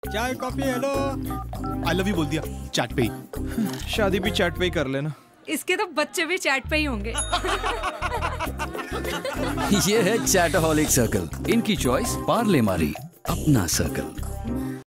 चाय coffee hello. I love you बोल दिया चैट पे ही। शादी भी चैट पे ही कर लेना। इसके तो बच्चे भी चैट पे ही होंगे। ये है चैटहॉलिक सर्कल, इनकी चॉइस पार्ले मारी, अपना सर्कल।